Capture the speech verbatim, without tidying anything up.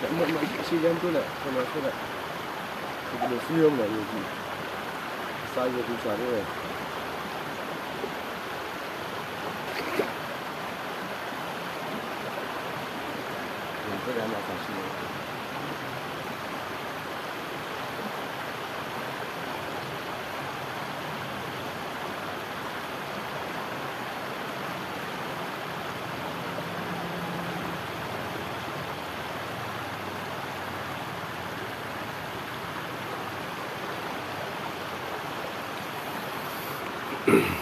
Silihan tu lah, kalau aku nak kita siam lah ni. Saya tu cara. Kita dah nak kasih. Mm-hmm.